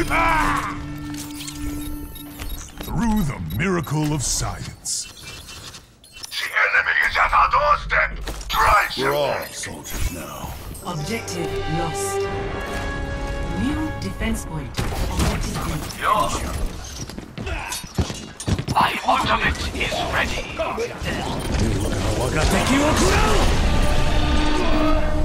Through the miracle of science. The enemy is at our doorstep! Try We're all soldiers now. Objective lost. New defense point. Objective My ultimate is ready!